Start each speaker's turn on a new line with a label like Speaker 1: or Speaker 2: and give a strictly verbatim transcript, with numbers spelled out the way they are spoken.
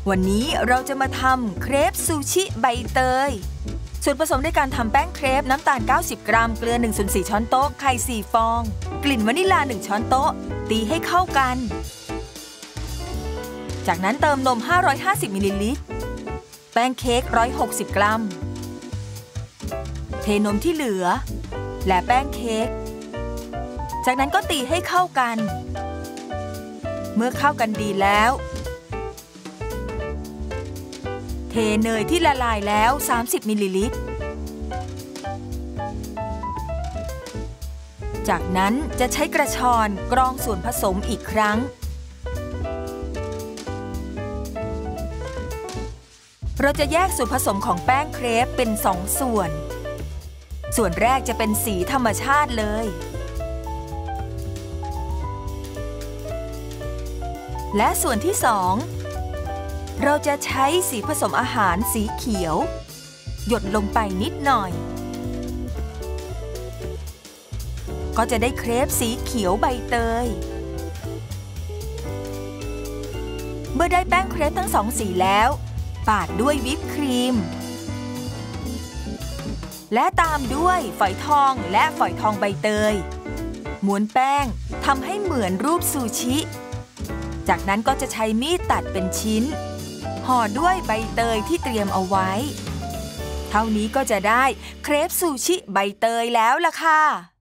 Speaker 1: วันนี้เราจะมาทำเครปซูชิใบเตยส่วนผสมในการทำแป้งเครปน้ำตาลเก้าสิบกรัมเกลือหนึ่งส่วนสี่ช้อนโต๊ะไข่สี่ฟองกลิ่นวานิลลาหนึ่งช้อนโต๊ะตีให้เข้ากันจากนั้นเติมนมห้าร้อยห้าสิบมิลลิลิตรแป้งเค้กหนึ่งร้อยหกสิบกรัมเทนมที่เหลือและแป้งเค้กจากนั้นก็ตีให้เข้ากันเมื่อเข้ากันดีแล้วเทเนยที่ละลายแล้วสามสิบมิลลิลิตรจากนั้นจะใช้กระชอนกรองส่วนผสมอีกครั้งเราจะแยกส่วนผสมของแป้งเครปเป็นสองส่วนส่วนแรกจะเป็นสีธรรมชาติเลยและส่วนที่สองเราจะใช้สีผสมอาหารสีเขียวหยดลงไปนิดหน่อยก็จะได้เครปสีเขียวใบเตยเมื่อได้แป้งเครปทั้งสองสีแล้วปาดด้วยวิปครีมและตามด้วยฝอยทองและฝอยทองใบเตยม้วนแป้งทำให้เหมือนรูปซูชิจากนั้นก็จะใช้มีดตัดเป็นชิ้นห่อด้วยใบเตยที่เตรียมเอาไว้เท่านี้ก็จะได้เครปซูชิใบเตยแล้วล่ะค่ะ